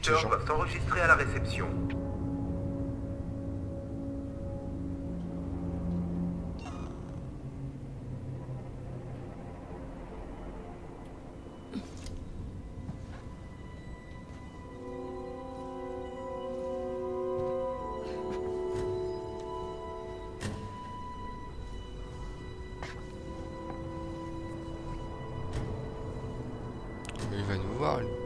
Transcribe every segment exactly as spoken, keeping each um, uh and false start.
visiteurs gens. doivent s'enregistrer à la réception. Mais il va nous voir, lui.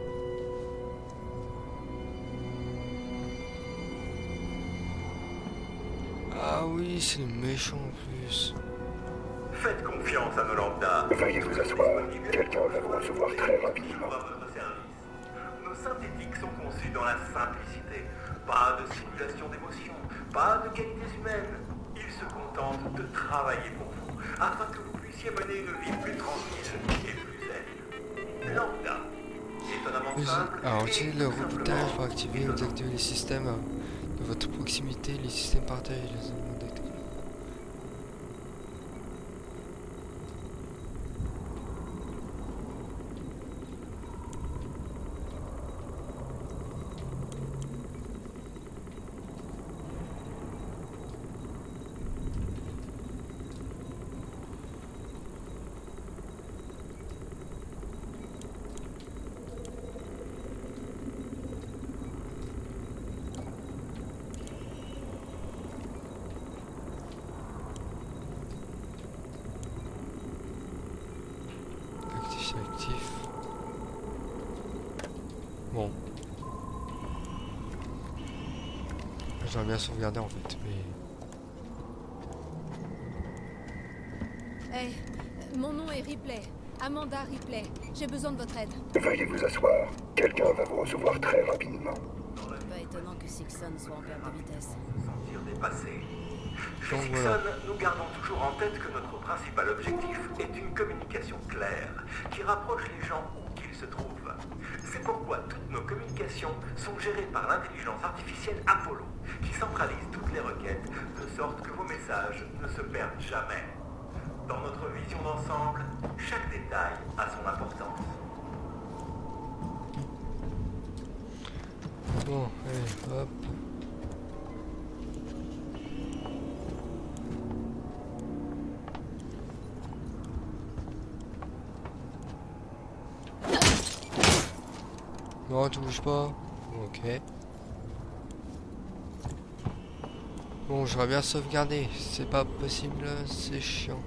Ah oui, c'est le méchant en plus. Faites confiance à nos lambdas. Veuillez vous asseoir. Quelqu'un va vous recevoir très rapidement. À votre service. Nos synthétiques sont conçus dans la simplicité. Pas de simulation d'émotion, pas de qualités humaines. Ils se contentent de travailler pour vous, afin que vous puissiez mener une vie plus tranquille et plus zen. Lambda. Étonnamment Oui, simple. alors, et utilisez le tout rebootage simplement pour activer ou désactiver les systèmes euh, de votre proximité. Les systèmes partagent les éléments d'activité. Actif, c'est actif. Bon. J'aimerais bien sauvegarder en fait, mais... Hey, mon nom est Ripley. Amanda Ripley. J'ai besoin de votre aide. Veuillez vous asseoir. Quelqu'un va vous recevoir très rapidement. Pas étonnant que Sixon soit en perte de vitesse. sentir dépassé. Chez Donc, Sixon, voilà. nous gardons toujours en tête que notre principal objectif est une communication claire qui rapproche les gens où qu'ils se trouvent. C'est pourquoi toutes nos communications sont gérées par l'intelligence artificielle Apollo, qui centralise toutes les requêtes de sorte que vos messages ne se perdent jamais. Dans notre vision d'ensemble, chaque détail a son importance. Bon, allez, hop. Non, tu bouges pas. Ok. Bon, j'aurais bien sauvegardé. C'est pas possible, c'est chiant.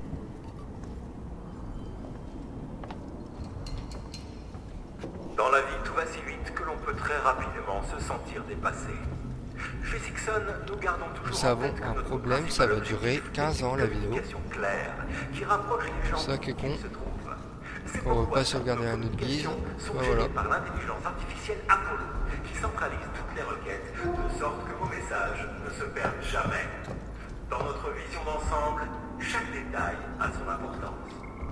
Dans la vie, tout va si vite que l'on peut très rapidement se sentir dépassé. Chez Sixon, nous gardons toujours Nous en avons tête que un notre problème, principal ça va durer objectif quinze est ans, une la vidéo. communication claire qui rapproche les gens Ça qui est où qu'ils con. se trouvent. C'est On va pourquoi pas sauvegarder nos un autre guise. communications sont Bah, gérées voilà. par l'intelligence artificielle Apollo, qui centralise toutes les requêtes de sorte que vos messages ne se perdent jamais. Dans notre vision d'ensemble, chaque détail a son importance.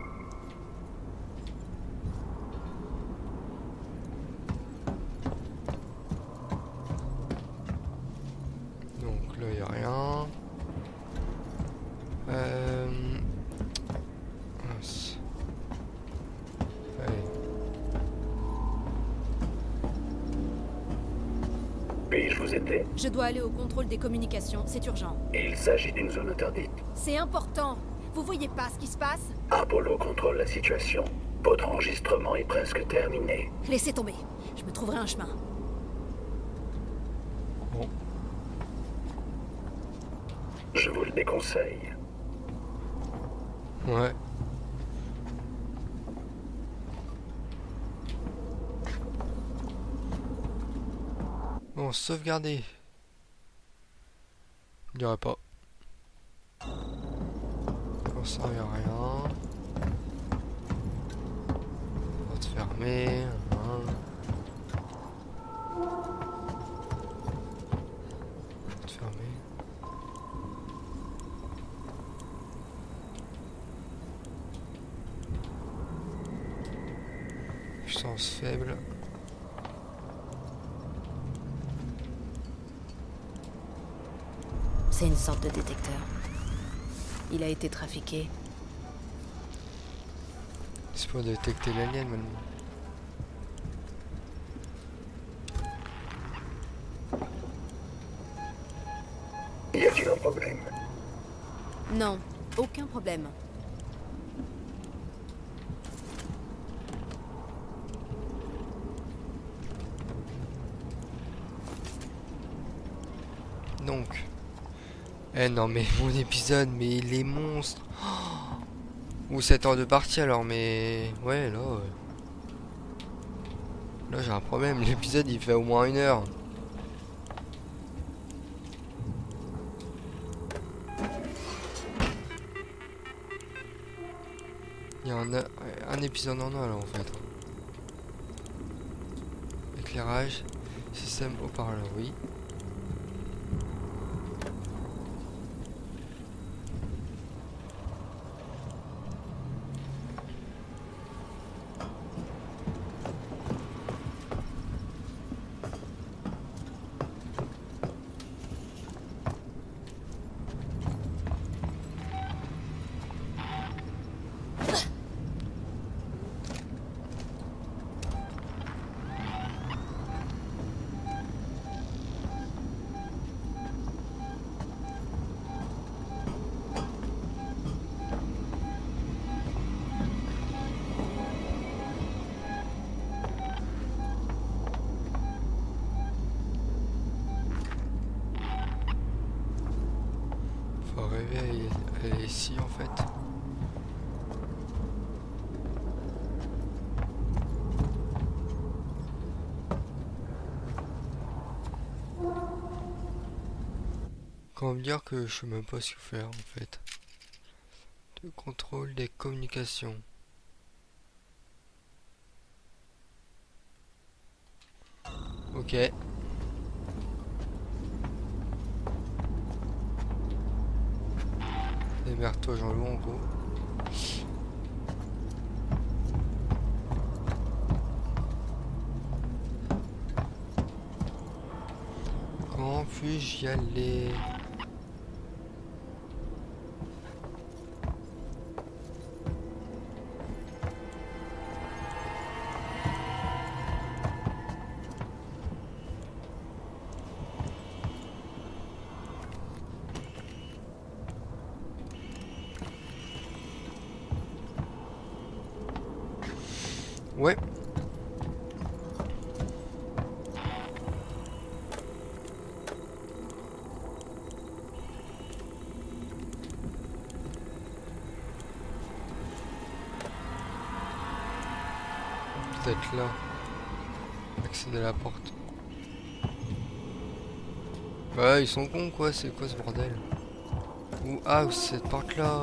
Donc là, il n'y a rien. Euh... mince. Allez. Puis-je vous aider? Je dois aller au contrôle des communications. C'est urgent. Il s'agit d'une zone interdite. C'est important. Vous voyez pas ce qui se passe? Apollo contrôle la situation. Votre enregistrement est presque terminé. Laissez tomber. Je me trouverai un chemin. Bon. Je vous le déconseille. Ouais. Bon, sauvegarder. Il n'y aurait pas. Pour ça, il n'y a rien. Porte fermée. Hein. Porte fermée. Puissance faible. C'est une sorte de détecteur. Il a été trafiqué. C'est pour détecter l'alien maintenant. problème. Non, aucun problème. Donc. Eh non mais mon épisode, mais les monstres. Oh, ou sept heures de partie alors, mais... Ouais, là... Euh... Là j'ai un problème, l'épisode il fait au moins une heure. Il y a un, un épisode en un là en fait. Éclairage, système haut-parleur, oui. Elle est ici en fait. Comment me dire que je sais même pas ce qu'il faut faire en fait. De contrôle des communications. Ok. Démerde-toi Jean-Loup en gros. Comment puis-je y aller? Ouais. Peut-être là. Accéder à la porte. Ouais, ils sont cons quoi, c'est quoi ce bordel? Ou ah, cette porte là.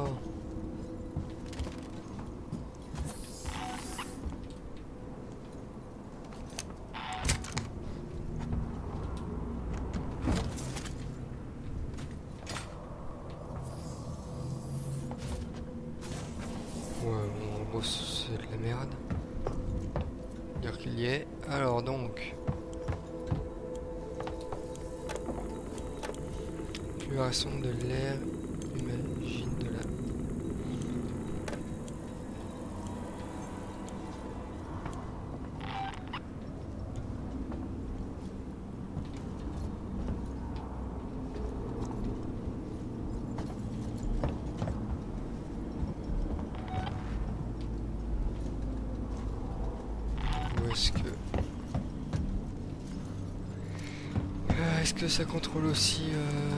Ouais, bon, en gros c'est de la merde. Dire qu'il y est. Alors donc. Fluorescence de l'air. Imagine de la. Est-ce que... Euh, Est-ce que ça contrôle aussi... Euh...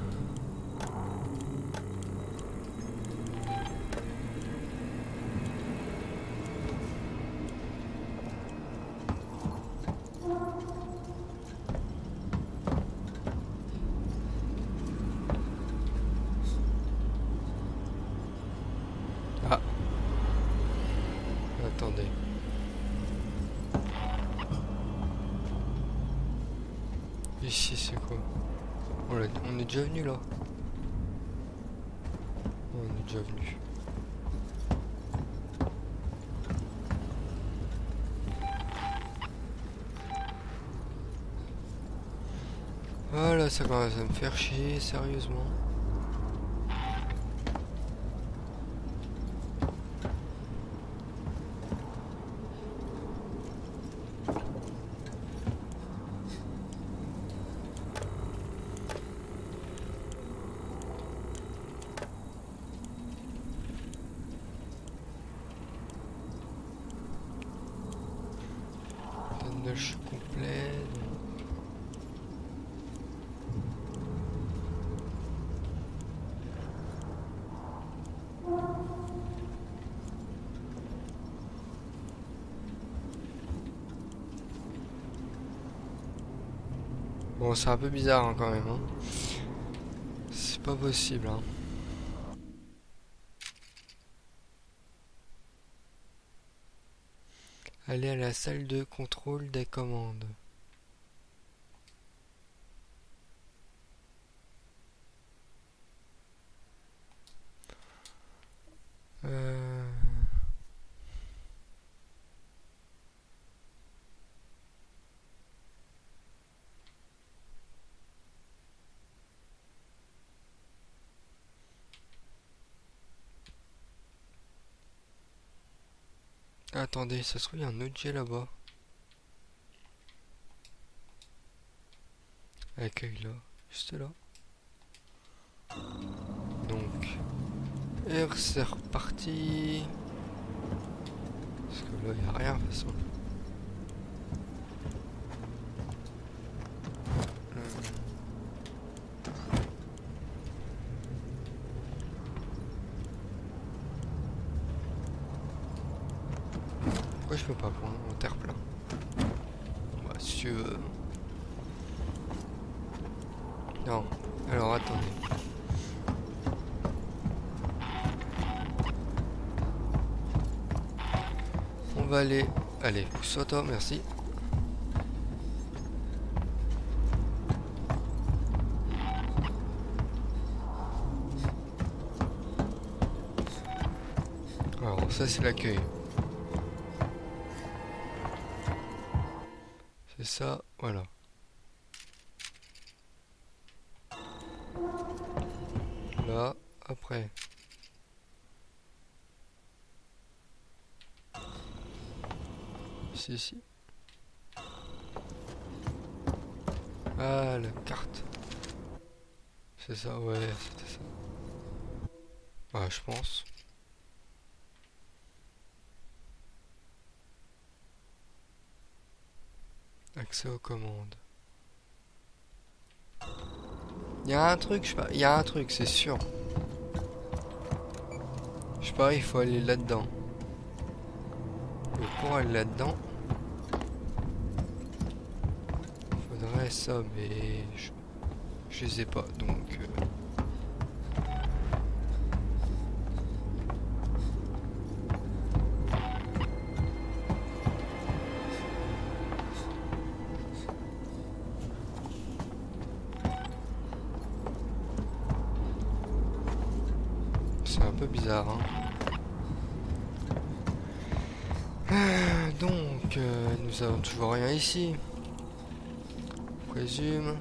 Ah. Attendez. Ici c'est quoi? on, on est déjà venu là. On est déjà venu. Voilà, ça commence à me faire chier, sérieusement. Là je suis complet. Bon, c'est un peu bizarre hein, quand même. Hein. C'est pas possible. Hein. Aller à la salle de contrôle des commandes. Euh... Attendez, ça se trouve il y a un autre jet là-bas. Accueil là, juste là. Donc, R c'est reparti. Parce que là il n'y a rien de toute façon. Pourquoi je peux pas prendre mon terre-plein? Bah si tu veux. Non, alors attendez. On va aller... Allez, pousse-toi toi, merci. Alors ça c'est l'accueil. C'est ça, voilà. Là, après. Ici, ici. Ah, la carte. C'est ça, ouais, c'était ça. Ouais, je pense. Accès aux commandes. Il y a un truc, je sais pas, il y a un truc, c'est sûr. Je sais pas, il faut aller là-dedans. Et pour aller là-dedans, faudrait ça, mais je, je les ai pas, donc... Euh... C'est un peu bizarre, hein. Ah, donc, euh, nous avons toujours rien ici. Je présume.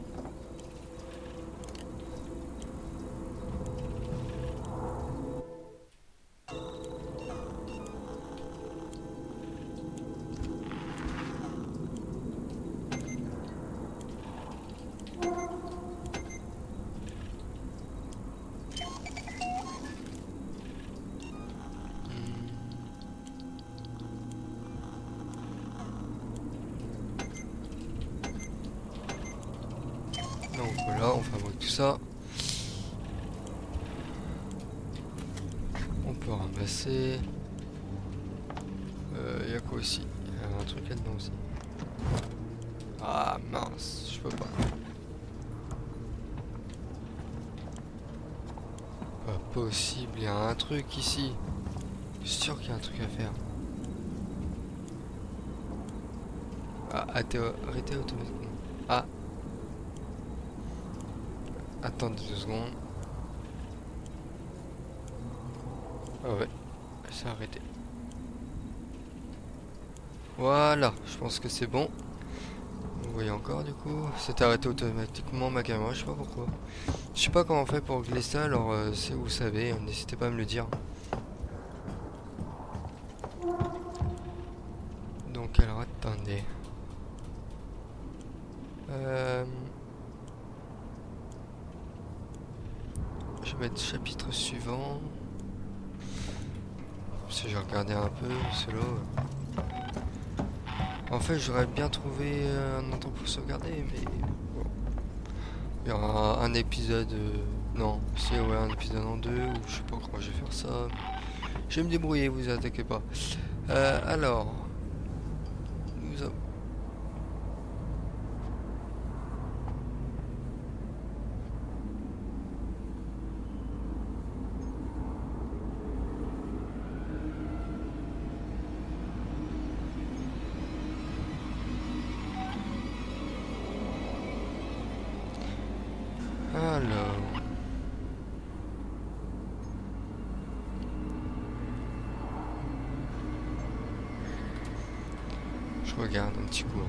Donc voilà, on fabrique tout ça. On peut ramasser. Il euh, y a quoi aussi? Il y a un truc là-dedans aussi. Ah mince, je peux pas. Pas possible, il y a un truc ici. Je suis sûr qu'il y a un truc à faire. Ah, arrêtez automatiquement. Ah. Attendez deux secondes. Ah ouais, c'est arrêté. Voilà, je pense que c'est bon. Vous voyez encore du coup, c'est arrêté automatiquement ma caméra, je sais pas pourquoi. Je sais pas comment on fait pour régler ça, alors euh, si vous savez, n'hésitez pas à me le dire. Donc alors attendez. Euh... Je vais mettre chapitre suivant. Si j'ai regardé un peu, c'est là. En fait, j'aurais bien trouvé euh, un endroit pour sauvegarder, mais bon. Il y aura un épisode, euh, non, si ouais, un épisode en deux, ou je sais pas comment je vais faire ça. Je vais me débrouiller, vous attaquez pas. Euh, alors, nous avons... Alors... Je regarde un petit coup.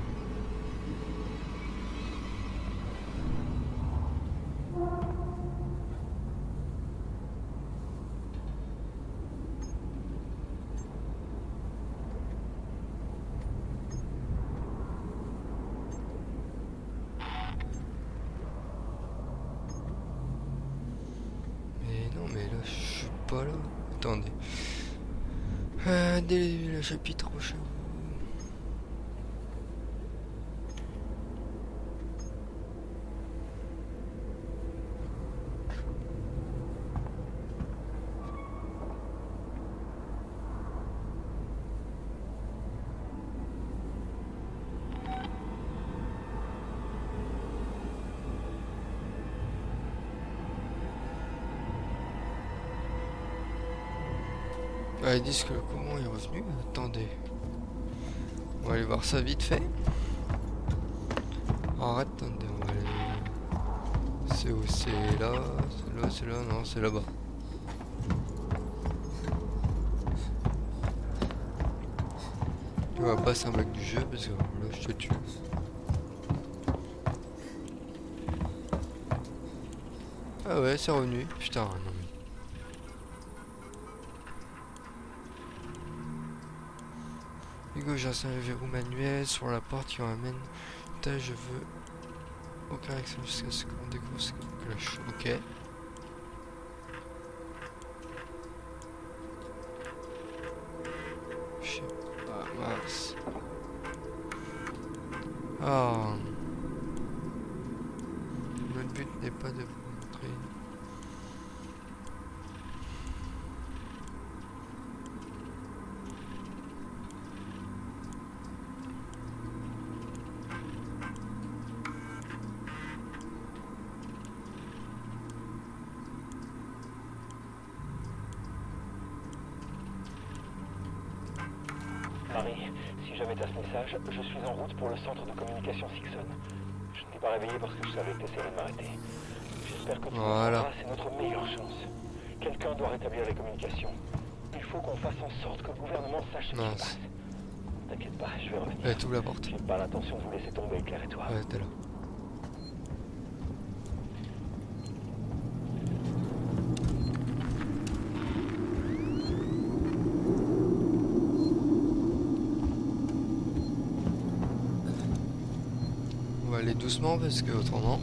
Mais non, mais là, je suis pas là. Attendez. Euh, dès le chapitre prochain. Ah, ils disent que le comment est revenu. Attendez. On va aller voir ça vite fait. Alors attendez, on va aller... C'est où? C'est là? C'est là? C'est là? Non, c'est là-bas. Tu vas pas, c'est un bug du jeu parce que là je te tue. Ah ouais, c'est revenu. Putain, non mais... Hugo, j'ai installé le verrou manuel sur la porte qui m'amène. Putain, je veux aucun accès jusqu'à ce qu'on découvre ce qu'on cloche. Ok. Je sais pas, mince. Ah. Notre but n'est pas de vous montrer. Marie, si jamais t'as ce message, je suis en route pour le centre de communication Sixon. Je ne t'ai pas réveillé parce que je savais que t'essaierais de m'arrêter. J'espère que tu voilà. comprendras, c'est notre meilleure chance. Quelqu'un doit rétablir les communications. Il faut qu'on fasse en sorte que le gouvernement sache ce qui se passe. T'inquiète pas, je vais revenir. Elle t'ouvre la porte. J'ai pas l'intention de vous laisser tomber, Claire et toi. Ouais, t'es là. On va aller doucement parce que autrement...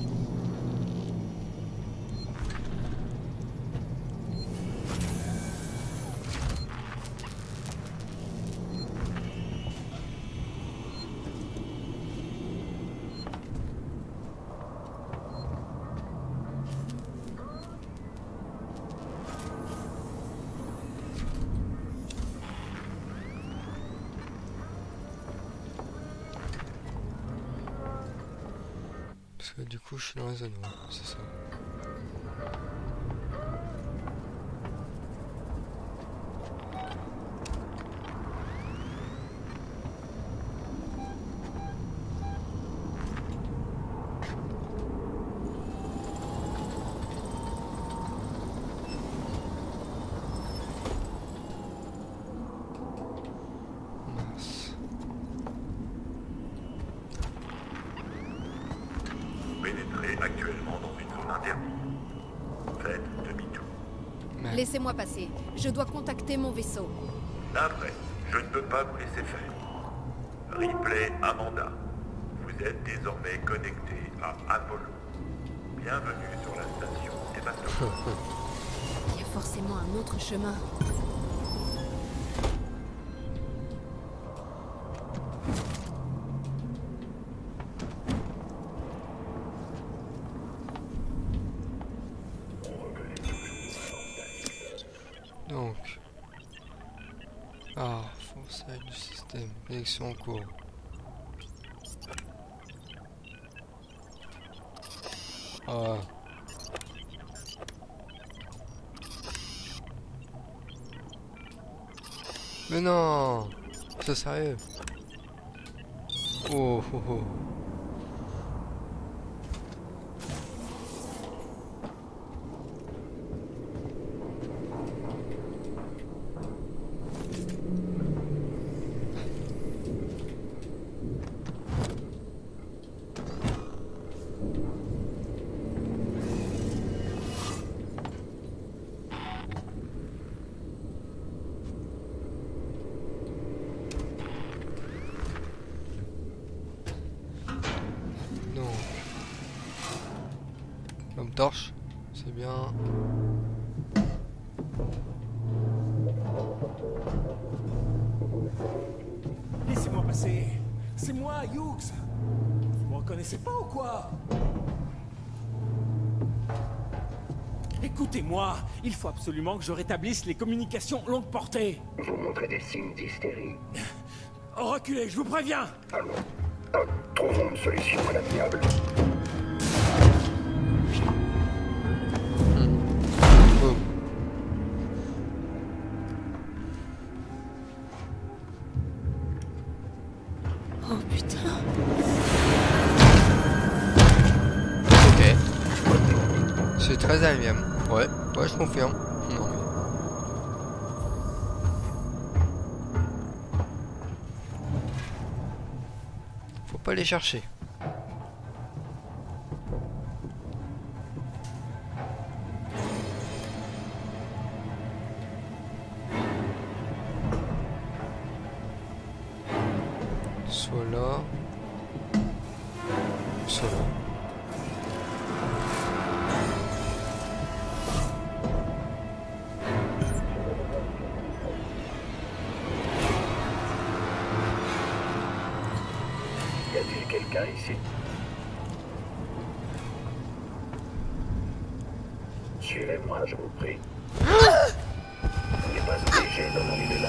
Parce que du coup je suis dans la zone, ouais, c'est ça. Mince. Pénétrez actuellement dans une zone interdite. Faites demi-tour. Merde. Laissez-moi passer. Je dois contacter mon vaisseau. Navré, je ne peux pas vous laisser faire. Ripley Amanda, vous êtes désormais connecté à Apollo. Bienvenue sur la station Sébastopol. Il y a forcément un autre chemin. Donc. Ah, forçage du système. Connexion en cours. Ah. Mais non! C'est sérieux? Oh oh oh. Lampe torche, c'est bien. Laissez-moi passer. C'est moi, Hughes. Vous me reconnaissez pas ou quoi? Écoutez-moi, il faut absolument que je rétablisse les communications longue portée. Vous montrez des signes d'hystérie. Reculez, je vous préviens. Allons, allons, trouvons une solution à l'amiable. Oh. Oh putain. Ok. C'est très agréable. Ouais, ouais, je confirme. Non, mais... Faut pas les chercher. Soit là. Soit là. Y a-t-il quelqu'un ici? Suivez-moi, je vous prie. Vous n'êtes pas obligé d'en arriver là.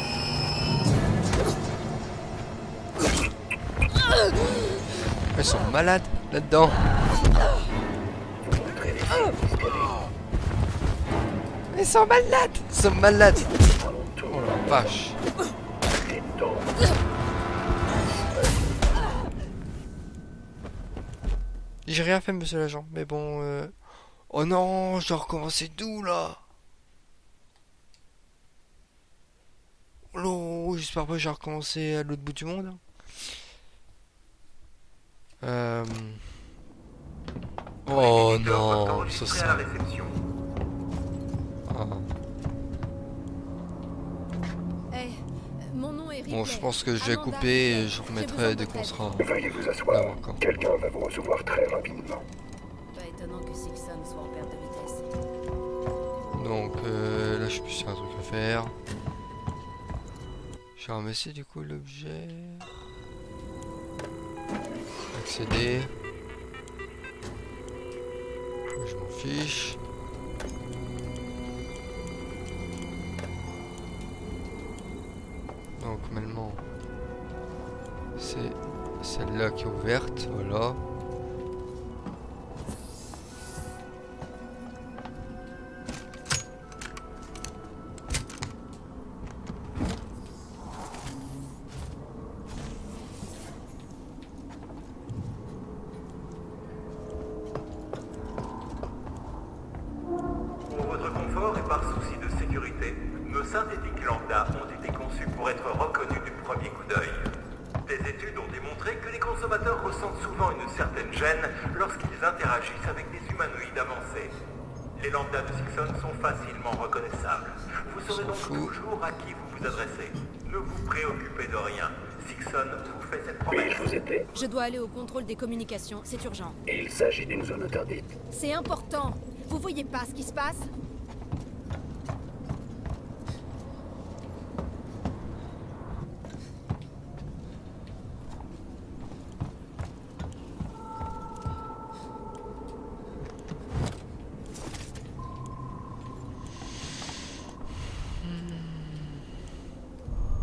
Ils sont malades là-dedans. Vous montrez des signes d'hystérie. Ils sont malades. Ils sont malades. À mon tour, Oh la vache. et donc, J'ai rien fait, monsieur l'agent. Mais bon, euh... oh non, je dois recommencer d'où là? Oh, j'espère pas que j'ai recommencé à l'autre bout du monde. Euh... Oh non, ce Enregistré à la serait... réception. Ah. Eh, mon nom est Ripley. Bon, je pense que je vais Amanda couper et Ripley. je J'ai remettrai besoin dès de qu'on votre sera... veuillez vous asseoir. Là encore. Quelqu'un va vous recevoir très rapidement. Pas étonnant que Sixon soit en perte de vitesse. Donc euh, là je suis plus sur un truc à faire. Je vais ramasser du coup l'objet. Accéder. Je m'en fiche. Donc maintenant c'est celle-là qui est ouverte, voilà. Pour votre confort et par souci de sécurité, nos synthétiques lambda ont été conçus pour être reconnus du premier coup d'œil. Des études ont démontré que les consommateurs ressentent souvent une certaine gêne lorsqu'ils interagissent avec des humanoïdes avancés. Les lambdas de Sixon sont facilement reconnaissables. Vous saurez donc fout. toujours à qui vous vous adressez. Ne vous préoccupez de rien. Sixon vous fait cette promesse. Puis-je vous aider? Je dois aller au contrôle des communications, c'est urgent. Il s'agit d'une zone interdite. C'est important. Vous voyez pas ce qui se passe?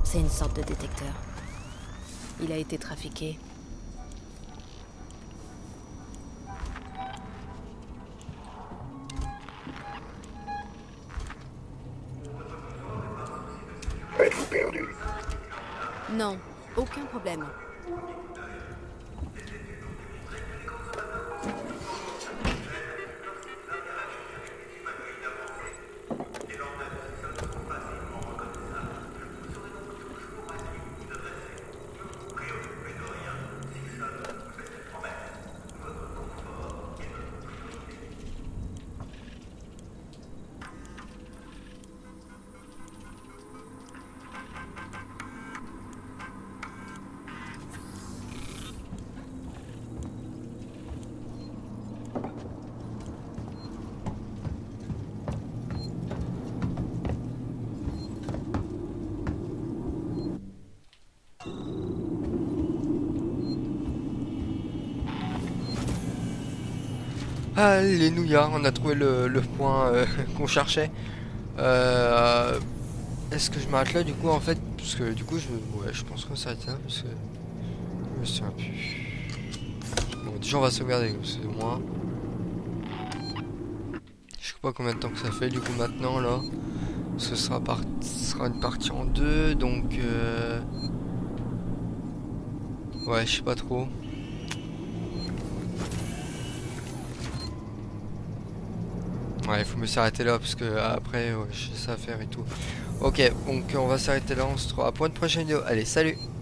C'est une sorte de détecteur. Il a été trafiqué. Êtes-vous perdu? Non, aucun problème. Alléluia, on a trouvé le, le point euh, qu'on cherchait. Euh, Est-ce que je m'arrête là du coup en fait? Parce que du coup je, ouais, je pense qu'on s'arrête là parce que je me souviens plus. Bon, déjà on va sauvegarder, c'est au moins. Je sais pas combien de temps que ça fait du coup maintenant là. Ce sera, part... Ce sera une partie en deux, donc euh... ouais, je sais pas trop. Ouais, il faut me s'arrêter là parce que après, ouais, j'ai ça à faire et tout. Ok, donc on va s'arrêter là. On se retrouve pour une prochaine vidéo. Allez, salut!